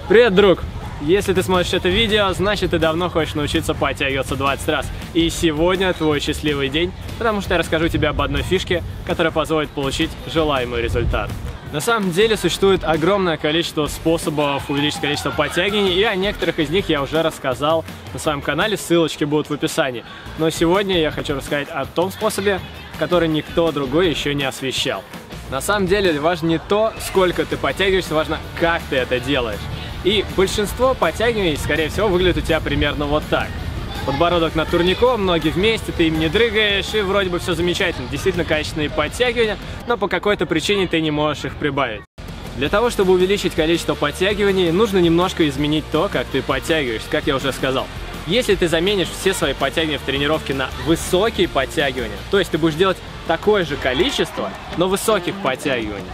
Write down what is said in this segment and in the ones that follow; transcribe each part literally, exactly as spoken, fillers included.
Привет, друг! Если ты смотришь это видео, значит ты давно хочешь научиться подтягиваться двадцать раз. И сегодня твой счастливый день, потому что я расскажу тебе об одной фишке, которая позволит получить желаемый результат. На самом деле существует огромное количество способов увеличить количество подтягиваний, и о некоторых из них я уже рассказал на своем канале, ссылочки будут в описании. Но сегодня я хочу рассказать о том способе, который никто другой еще не освещал. На самом деле важно не то, сколько ты подтягиваешься, важно, как ты это делаешь. И большинство подтягиваний, скорее всего, выглядит у тебя примерно вот так. Подбородок над турником, ноги вместе, ты им не дрыгаешь, и вроде бы все замечательно. Действительно качественные подтягивания, но по какой-то причине ты не можешь их прибавить. Для того, чтобы увеличить количество подтягиваний, нужно немножко изменить то, как ты подтягиваешься, как я уже сказал. Если ты заменишь все свои подтягивания в тренировке на высокие подтягивания, то есть ты будешь делать такое же количество, но высоких подтягиваний,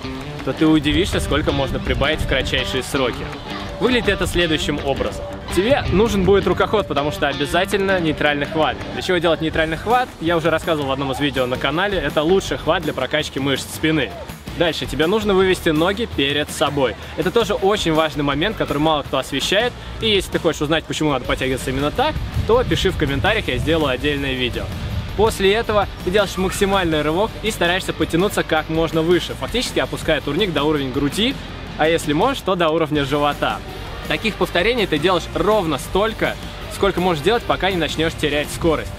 то ты удивишься, сколько можно прибавить в кратчайшие сроки. Выглядит это следующим образом. Тебе нужен будет рукоход, потому что обязательно нейтральный хват. Для чего делать нейтральный хват, я уже рассказывал в одном из видео на канале. Это лучший хват для прокачки мышц спины. Дальше тебе нужно вывести ноги перед собой. Это тоже очень важный момент, который мало кто освещает. И если ты хочешь узнать, почему надо подтягиваться именно так, то пиши в комментариях, я сделаю отдельное видео. После этого ты делаешь максимальный рывок и стараешься подтянуться как можно выше, фактически опуская турник до уровня груди, а если можешь, то до уровня живота. Таких повторений ты делаешь ровно столько, сколько можешь делать, пока не начнешь терять скорость.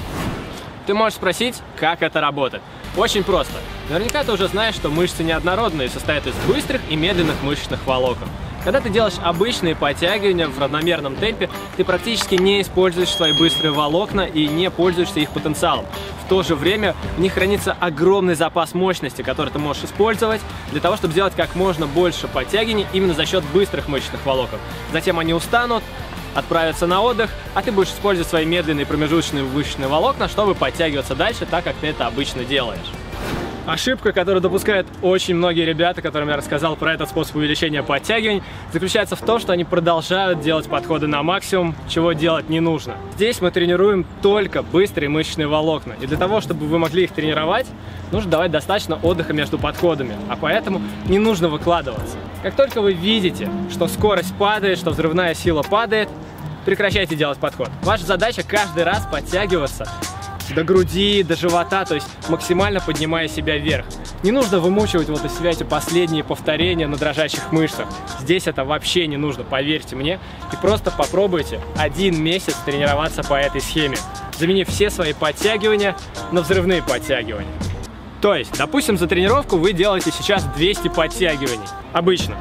Ты можешь спросить, как это работает. Очень просто. Наверняка ты уже знаешь, что мышцы неоднородные, состоят из быстрых и медленных мышечных волокон. Когда ты делаешь обычные подтягивания в равномерном темпе, ты практически не используешь свои быстрые волокна и не пользуешься их потенциалом. В то же время в них хранится огромный запас мощности, который ты можешь использовать для того, чтобы сделать как можно больше подтягиваний именно за счет быстрых мышечных волокон. Затем они устанут, отправятся на отдых, а ты будешь использовать свои медленные промежуточные мышечные волокна, чтобы подтягиваться дальше, так как ты это обычно делаешь. Ошибка, которую допускают очень многие ребята, которым я рассказал про этот способ увеличения подтягиваний, заключается в том, что они продолжают делать подходы на максимум, чего делать не нужно. Здесь мы тренируем только быстрые мышечные волокна, и для того, чтобы вы могли их тренировать, нужно давать достаточно отдыха между подходами, а поэтому не нужно выкладываться. Как только вы видите, что скорость падает, что взрывная сила падает, прекращайте делать подход. Ваша задача каждый раз подтягиваться до груди, до живота, то есть максимально поднимая себя вверх. Не нужно вымучивать вот из себя эти последние повторения на дрожащих мышцах. Здесь это вообще не нужно, поверьте мне. И просто попробуйте один месяц тренироваться по этой схеме, заменив все свои подтягивания на взрывные подтягивания. То есть, допустим, за тренировку вы делаете сейчас двести подтягиваний. Обычно.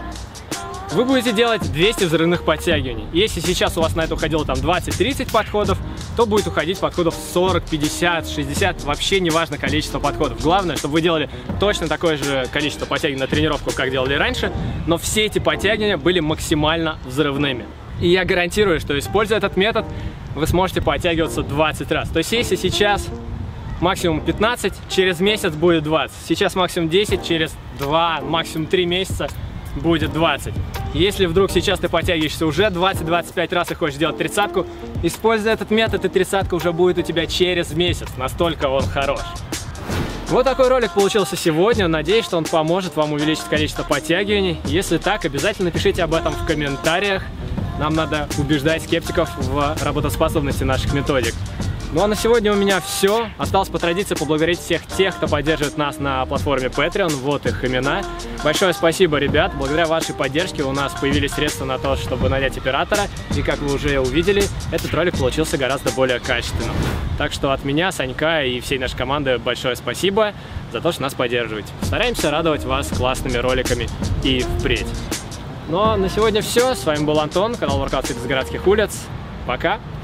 Вы будете делать двести взрывных подтягиваний. Если сейчас у вас на это уходило там двадцать-тридцать подходов, то будет уходить подходов сорок, пятьдесят, шестьдесят, вообще не важно количество подходов. Главное, чтобы вы делали точно такое же количество подтягиваний на тренировку, как делали раньше, но все эти подтягивания были максимально взрывными. И я гарантирую, что, используя этот метод, вы сможете подтягиваться двадцать раз. То есть если сейчас максимум пятнадцать, через месяц будет двадцать. Сейчас максимум десять, через два, максимум три месяца будет двадцать. Если вдруг сейчас ты подтягиваешься уже двадцать-двадцать пять раз и хочешь сделать тридцатку, используя этот метод, и тридцатка уже будет у тебя через месяц. Настолько он хорош. Вот такой ролик получился сегодня. Надеюсь, что он поможет вам увеличить количество подтягиваний. Если так, обязательно напишите об этом в комментариях. Нам надо убеждать скептиков в работоспособности наших методик. Ну а на сегодня у меня все. Осталось по традиции поблагодарить всех тех, кто поддерживает нас на платформе Patreon. Вот их имена. Большое спасибо, ребят. Благодаря вашей поддержке у нас появились средства на то, чтобы нанять оператора. И как вы уже увидели, этот ролик получился гораздо более качественным. Так что от меня, Санька и всей нашей команды большое спасибо за то, что нас поддерживаете. Стараемся радовать вас классными роликами и впредь. Ну а на сегодня все. С вами был Антон, канал Workout Fit из городских улиц. Пока!